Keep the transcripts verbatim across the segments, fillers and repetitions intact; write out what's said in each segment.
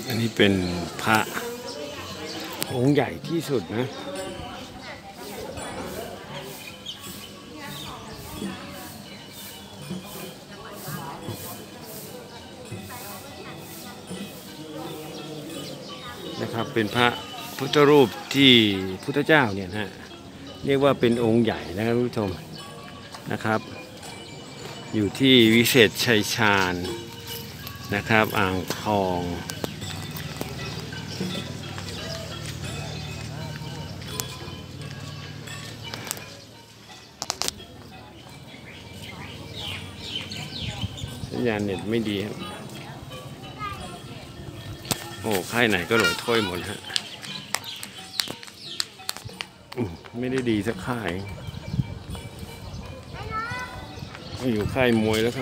อันนี้เป็นพระองค์ใหญ่ที่สุดนะนะครับเป็นพระพุทธรูปที่พุทธเจ้าเนี่ยนะเรียกว่าเป็นองค์ใหญ่นะครับผู้ชมนะครับอยู่ที่วิเศษชัยชาญนะครับอ่างทองสัญญาณเน็ตไม่ดีครับโอ้ค่ายไหนก็โหลดถ้วยหมดฮะไม่ได้ดีสักค่ายอยู่ค่ายมวยแล้วครับ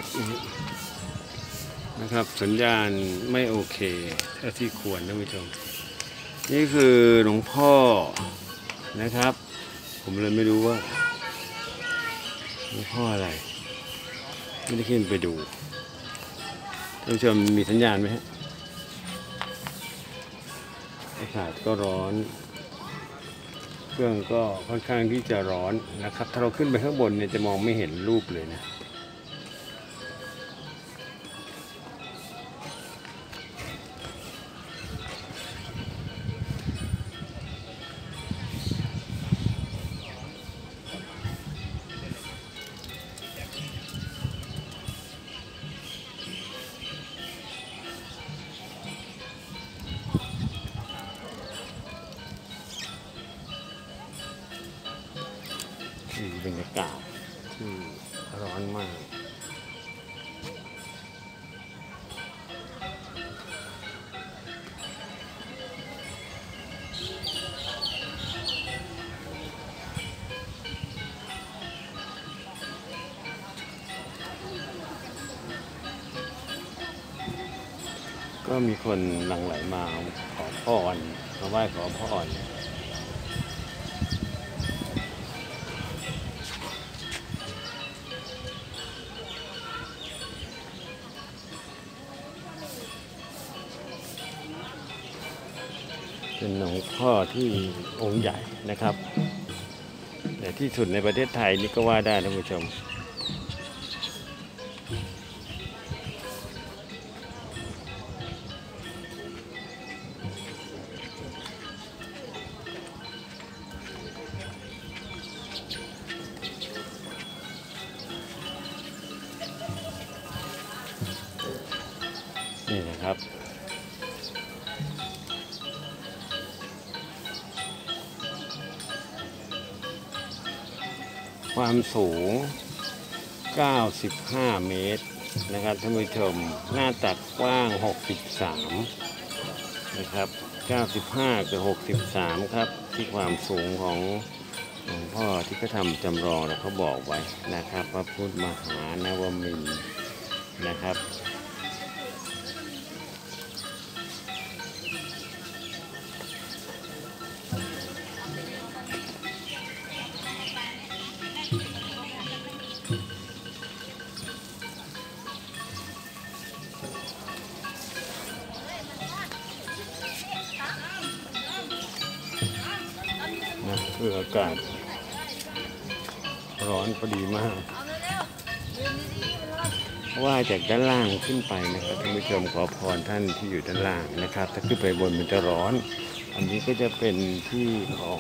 นะครับสัญญาณไม่โอเคเท่าที่ควรนะผู้ชมนี่คือหลวงพ่อนะครับผมเลยไม่รู้ว่าหลวงพ่ออะไรไม่ได้ขึ้นไปดูท่านผู้ชมมีสัญญาณไหมฮะอากาศก็ร้อนเครื่องก็ค่อนข้างที่จะร้อนนะครับถ้าเราขึ้นไปข้างบนเนี่ยจะมองไม่เห็นรูปเลยนะบรรยากาศที่ร้อนมากก็มีคนหลั่งไหลมาขอพรมาไหว้ขอพรเป็นหลวงพ่อที่องค์ใหญ่นะครับแต่ที่สุดในประเทศไทยนี่ก็ว่าได้ท่านผู้ชมนี่นะครับความสูงเก้าสิบห้าเมตรนะครับท่านผู้ชมหน้าตักกว้างหกสิบสามนะครับเก้าสิบห้ากับหกสิบสามครับที่ความสูงของหลวงพ่อที่เขาทำจำลองแล้วเขาบอกไว้นะครับพระพุทธมหานวมินทร์นะครับนะคืออากาศร้อนพอดีมากว่าจากด้านล่างขึ้นไปนะครับท่านผู้ชมขอพรท่านที่อยู่ด้านล่างนะครับถ้าขึ้นไปบนมันจะร้อนอันนี้ก็จะเป็นที่ของ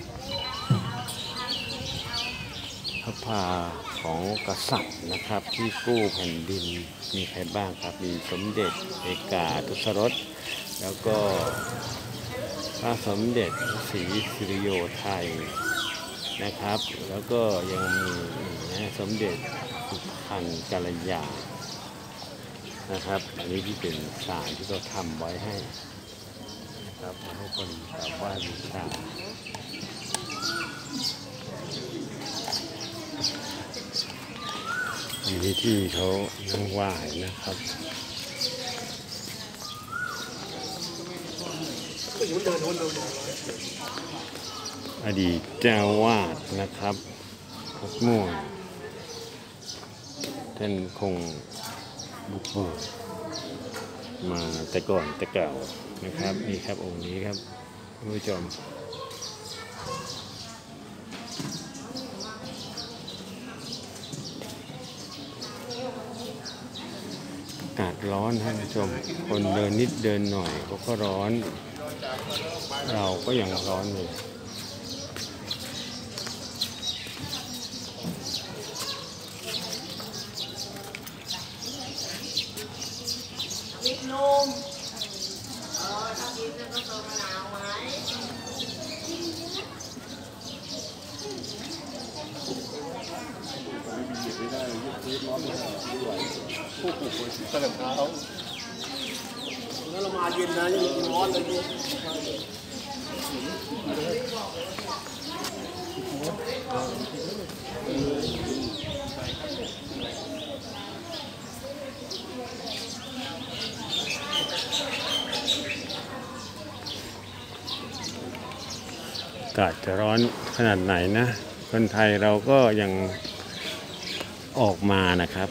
พระพาของกษัตริย์นะครับที่กู้แผ่นดินมีใครบ้างครับมีสมเด็จเอกาทศรสแล้วก็พระสมเด็จศรีสิริโยไทยนะครับแล้วก็ยังมีนะสมเด็จสุพรรณกัลยานะครับอันนี้ที่เป็นศาลที่เขาทำไว้ให้นะครับให้คนกราบไหว้บูชาอันนี้ที่เขานั่งไหว้นะครับอดีตเจ้าวาดนะครับพระม่วงท่านคงบุกเบิกมาแต่ก่อนแต่เก่านะครับนี่ครับองค์นี้ครับท่านผู้ชมอากาศร้อนท่านผู้ชมคนเดินนิดเดินหน่อยเขาก็ร้อนเราก็ยังร้อนอยู่วิทนมเออถ้ากินก็เติมมะนาวไหมแล้วเรามาเย็นนะยังร้อนเลยดูอากาศจะร้อนขนาดไหนนะคนไทยเราก็ยังออกมานะครับ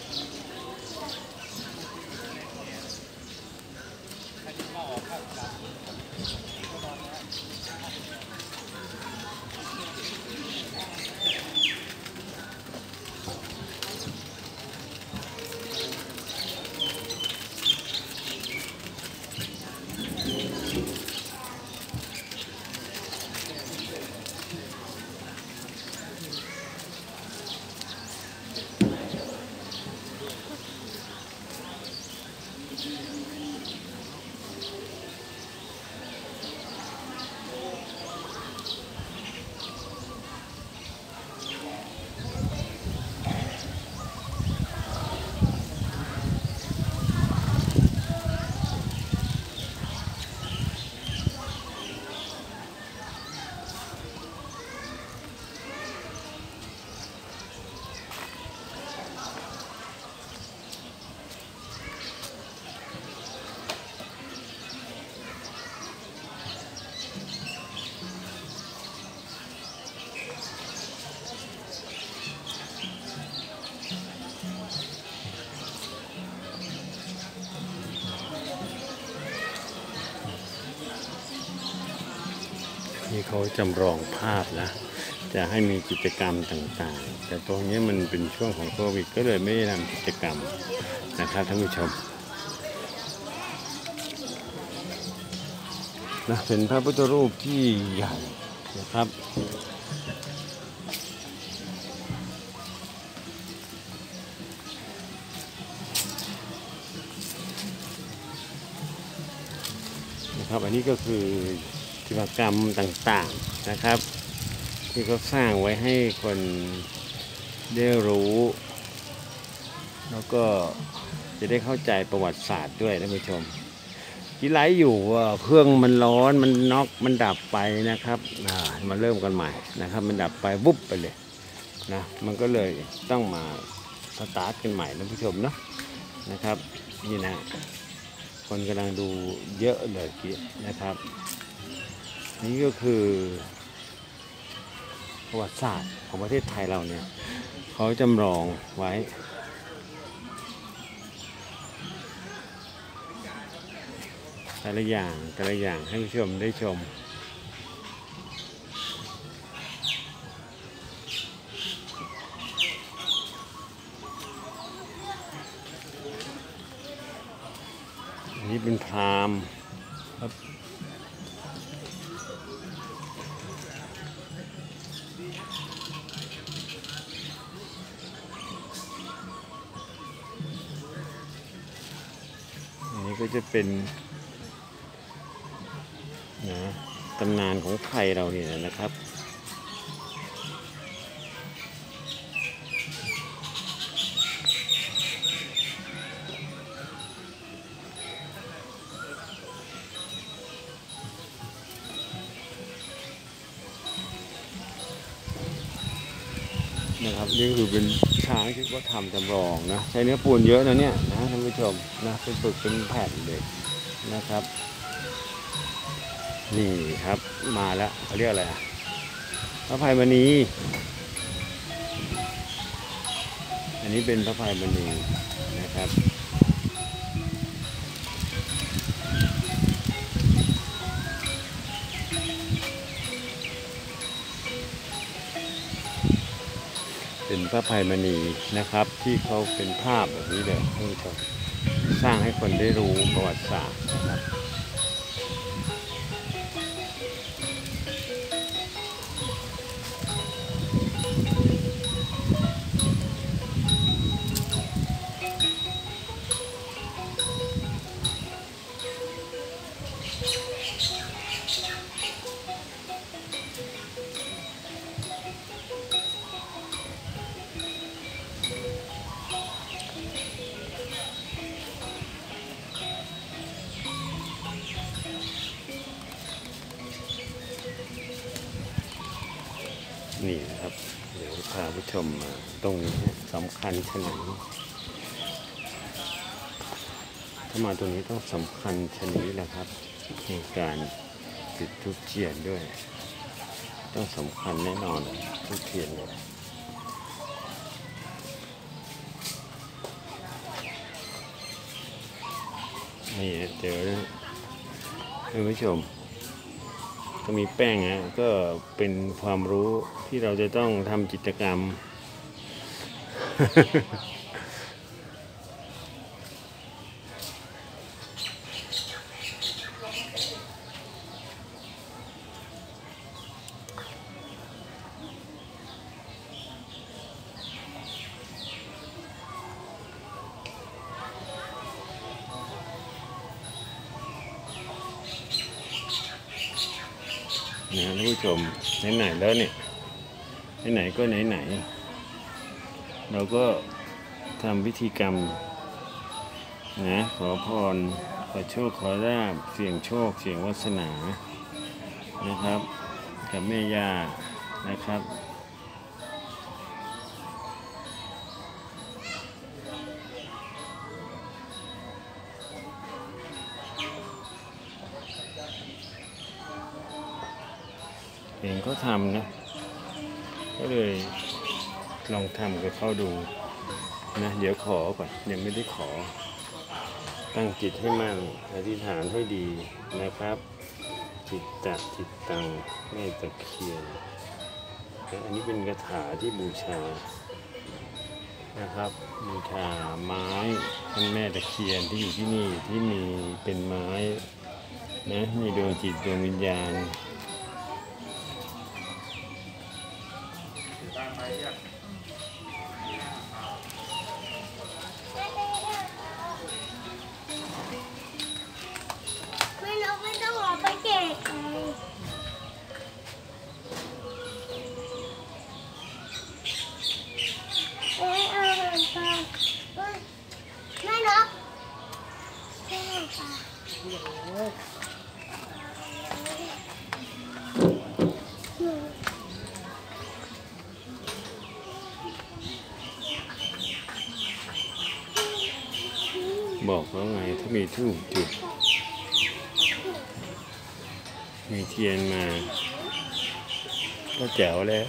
นี่เขาจำลองภาพนะ จะให้มีกิจกรรมต่างๆแต่ตรงนี้มันเป็นช่วงของโควิดก็เลยไม่ได้ทำกิจกรรมนะครับท่านผู้ชมนะเป็นพระพุทธรูปที่ใหญ่นะครับนะครับอันนี้ก็คือกิจกรรมต่างๆนะครับที่เขาสร้างไว้ให้คนได้รู้แล้วก็จะได้เข้าใจประวัติศาสตร์ด้วยท่านผู้ชมที่ไลฟ์อยู่ว่าเครื่องมันร้อนมันน็อกมันดับไปนะครับมาเริ่มกันใหม่นะครับมันดับไปวุบไปเลยนะมันก็เลยต้องมาสตาร์ทกันใหม่ท่านผู้ชมเนาะนะครับนี่นะคนกำลังดูเยอะเลยกี้นะครับนี่ก็คือประวัติศาสตร์ของประเทศไทยเราเนี่ยเขาจำลองไว้แต่ละอย่างแต่ละอย่างให้ผู้ชมได้ชมอันนี้เป็นพราหมณ์ครับก็จะเป็นนะตำนานของไทยเราเนี่ยนะครับนะครับนี่คือเป็นช้างที่เขาทำจำลองนะใช้เนื้อปูนเยอะนะเนี่ยนะท่านผู้ชมนะเป็นปึกเป็นแผ่นเลยนะครับนี่ครับมาแล้วเขาเรียกอะไรพระไพมณีอันนี้เป็นพระไพมณีนะครับพระอภัยมณีนะครับ ที่เขาเป็นภาพแบบนี้เลยท่านผู้ชมสร้างให้คนได้รู้ประวัติศาสตร์นะครับนี่นะครับเดี๋ยวพาผู้ชมมาตรงนี้สำคัญขนาดนี้ถ้ามาตรงนี้ต้องสำคัญชนิดแหละครับในการจุดธูปเทียนด้วยต้องสำคัญแน่นอนธูปเทียนเลยนี่เดี๋ยวท่านผู้ชมก็มีแป้งนะก็เป็นความรู้ที่เราจะต้องทำกิจกรรม นะท่านผู้ชมไหนๆแล้วเนี่ยไหนๆก็ไหนๆเราก็ทำพิธีกรรมนะขอพรขอโชคขอลาภเสี่ยงโชคเสี่ยงวาสนานะครับกับแม่ย่านะครับเองก็ทำนะก็เลยลองทำกับเขาดูนะเดี๋ยวขอก่อนยังไม่ได้ขอตั้งจิตให้มั่นอธิษฐานให้ดีนะครับจิตตะจิตตังแม่ตะเคียนอันนี้เป็นคาถาที่บูชานะครับบูชาไม้ท่านแม่ตะเคียนที่อยู่ที่นี่ที่มีเป็นไม้นะมีดวงจิตดวงวิญญาณไม่รู้ไม่ต้องรอไปเก็บเอ้ยเอาไปไม่นกไม่นกบอกเขาไงถ้ามีธูปจุดมีเทียนมาก็แจ๋วแล้ว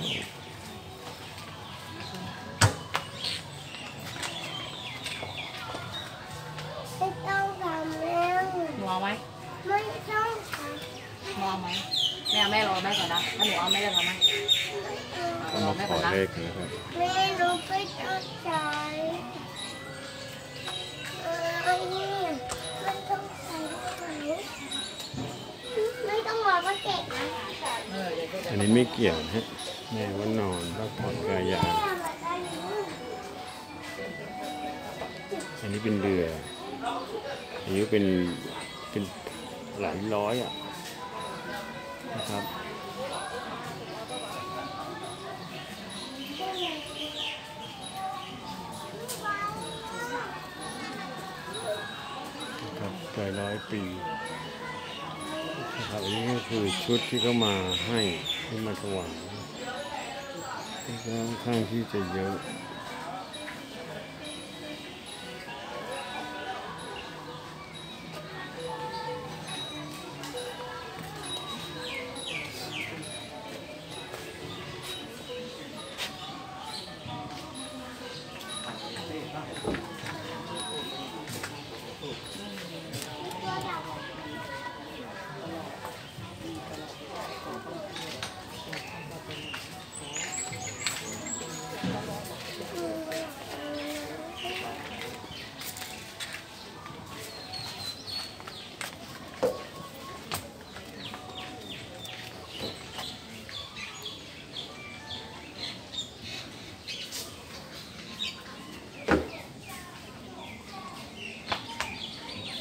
ไม่ต้องทำแล้วหนูเอาไหมไม่ต้องทหนูเอาไหมแม่เอาแม่รอแม่ก่อนนะถ้าหนูเอาแม่จะทำไหมเอามาขอเลขนะครับำไม่รู้ไม่ต้องใช้เอันนี้ไม่ต้องใช้ไหนไม่ต้องรอไปเก็บนะเออเดี๋ยวเดี๋ยวอันนี้ไม่เกี่ยวนะฮะแม่ว่านอนพักผ่อนกายาอันนี้เป็นเรืออายุเป็นเป็นหลายร้อยอ่ะนะครับนะครับหลายร้อยปีนะครับอันนี้ก็คือชุดที่เขามาให้ที่มาถวายก็ค่อนข้างที่จะเยอะ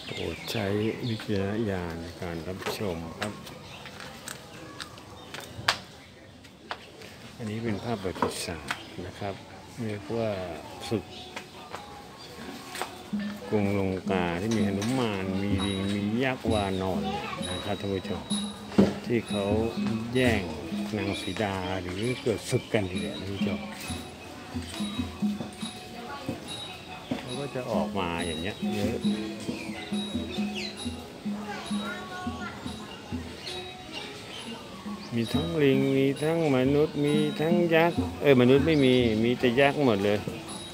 โปรดใช้วิจารณญาณในการรับชมครับ อันนี้เป็นภาพประวัติศาสตร์นะครับเรียกว่าศึกกรุงลงกาที่มีหนุมานมีลิงมียักษ์วานอนนะครับท่านผู้ชมที่เขาแย่งนางสีดาหรือเกิดศึกกันทีเดียวท่านผู้ชมเขาก็จะออกมาอย่างเงี้ยเยอะมีทั้งลิงมีทั้งมนุษย์มีทั้งยักษ์เออมนุษย์ไม่มีมีแต่ยักษ์หมดเลย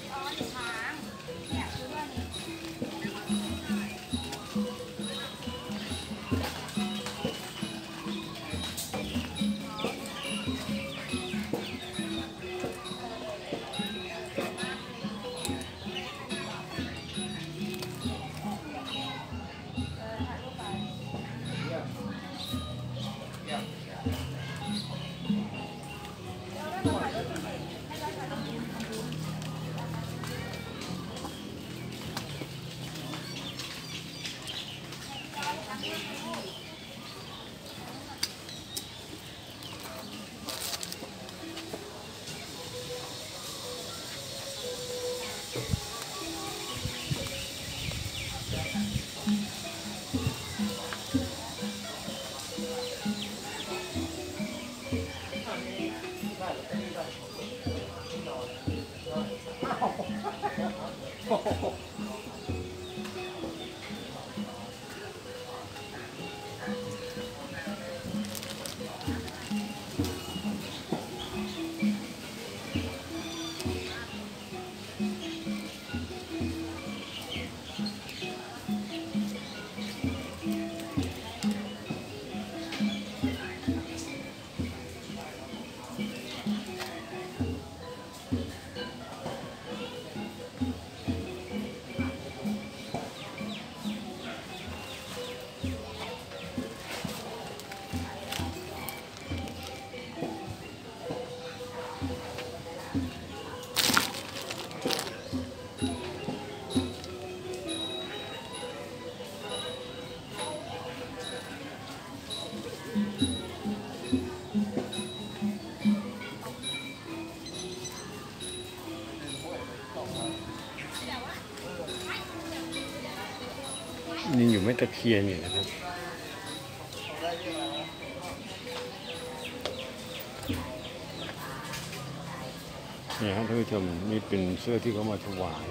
นี่อยู่ไม่ตะเคียนอยู่นะครับนี่ครับท่านผู้ชมนี่เป็นเสื้อที่เขามาถวาย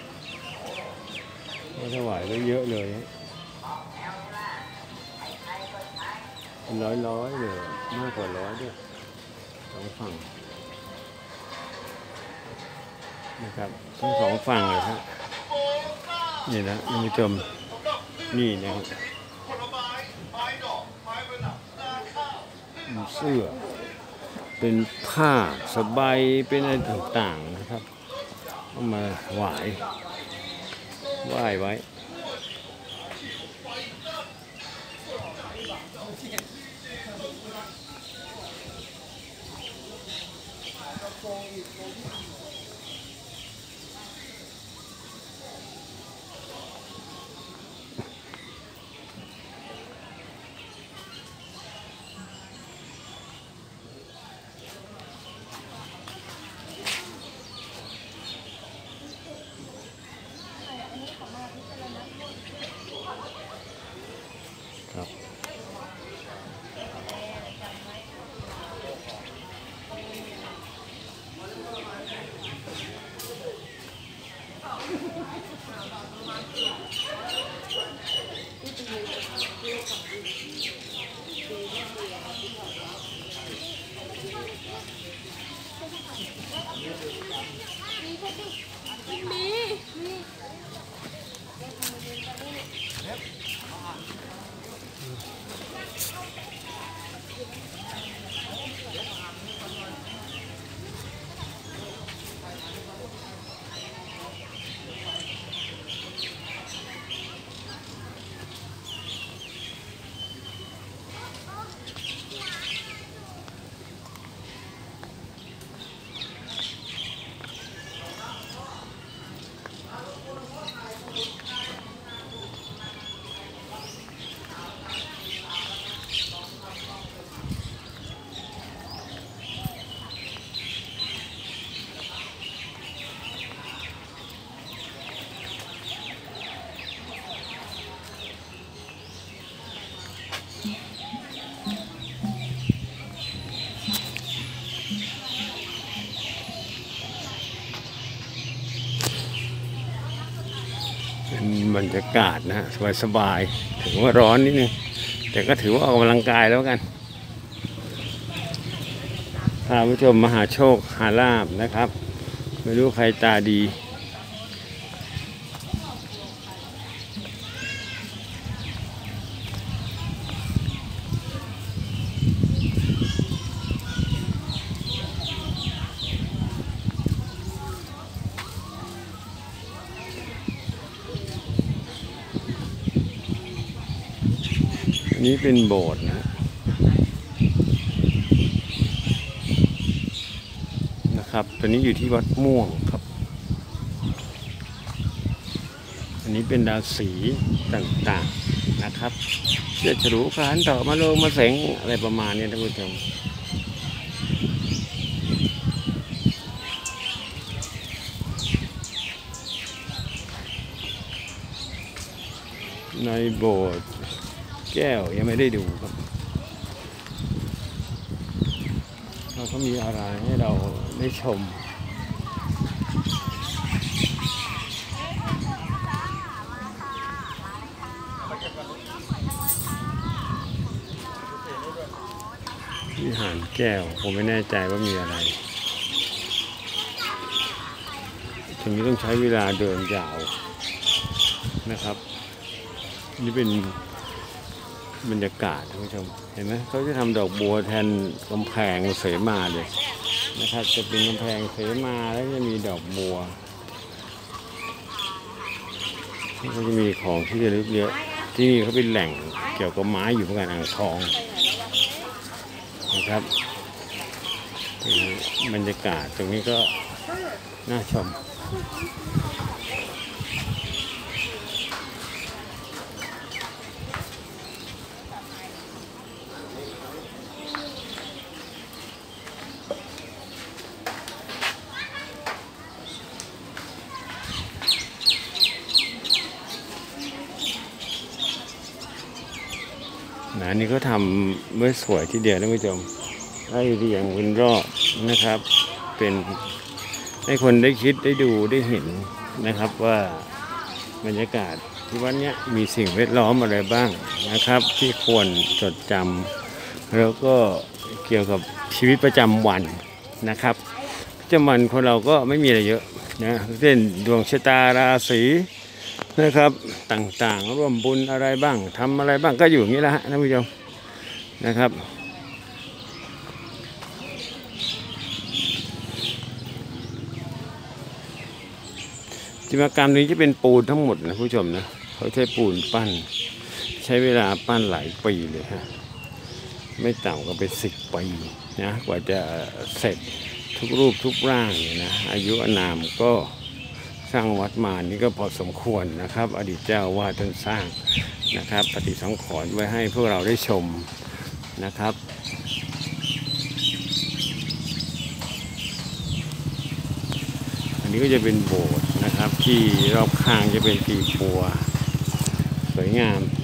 มาถวายไว้เยอะเลยร้อยร้อยเลยมากกว่าร้อยด้วยสองฝั่งนะครับทั้งสองฝั่งเลยครับนี่นะท่านผู้ชมนี่นะครับเสื้อเป็นผ้าสบายเป็นอะไรต่างๆนะครับเอามาไหว้ไหว้ไว้ครับเป็นบรรยากาศนะฮะสบายๆถือว่าร้อนนิดนึงแต่ก็ถือว่าออกกำลังกายแล้วกันพาผู้ชมมาหาโชคหาลาภนะครับไม่รู้ใครตาดีอันนี้เป็นโบสถ์นะนะครับตอนนี้อยู่ที่วัดม่วงครับอันนี้เป็นดาวสีต่างๆนะครับเชือกฉลูขานต่อมาโลงมาเสงอะไรประมาณนี้ท่านผู้ชมในโบสถ์แก้วยังไม่ได้ดูครับเราก็มีอะไรให้เราได้ชมวิหารแก้วผมไม่แน่ใจว่ามีอะไรทีนี้ต้องใช้เวลาเดินยาวนะครับนี่เป็นบรรยากาศท่านผู้ชมเห็นไหมเขาจะทำดอกบัวแทนกำแพงเสมาเลยนะครับจะเป็นกำแพงเสมาแล้วจะมีดอกบัวก็จะมีของที่ระลึกเยอะที่นี่เขาเป็นแหล่งเกี่ยวกับไม้อยู่เหมือนกันอ่างทองนะครับบรรยากาศตรงนี้ก็น่าชมนะนี่ก็ทำไว้สวยทีเดียวท่านผู้ชมให้เรียงเป็นรอบนะครับเป็นให้คนได้คิดได้ดูได้เห็นนะครับว่าบรรยากาศที่วัดนี้มีสิ่งแวดล้อมอะไรบ้างนะครับที่ควรจดจำแล้วก็เกี่ยวกับชีวิตประจำวันนะครับประจำวันคนเราก็ไม่มีอะไรเยอะนะเช่นดวงชะตาราศีนะครับต่างๆร่วมบุญอะไรบ้างทำอะไรบ้างก็อยู่อย่างนี้แหละท่านผู้ชมนะครับจิตรกรรมนี้จะเป็นปูนทั้งหมดนะผู้ชมนะเขาใช้ปูนปั้นใช้เวลาปั้นหลายปีเลยฮะไม่ต่ำกว่าเป็นสิบปีนะกว่าจะเสร็จทุกรูปทุกร่างเนี่ยนะอายุอานามก็สร้างวัดมานี่ก็พอสมควรนะครับอดีตเจ้าวาดท่านสร้างนะครับปฏิสังขรณ์ไว้ให้พวกเราได้ชมนะครับอันนี้ก็จะเป็นโบสถ์นะครับที่รอบข้างจะเป็นปีบัวสวยงาม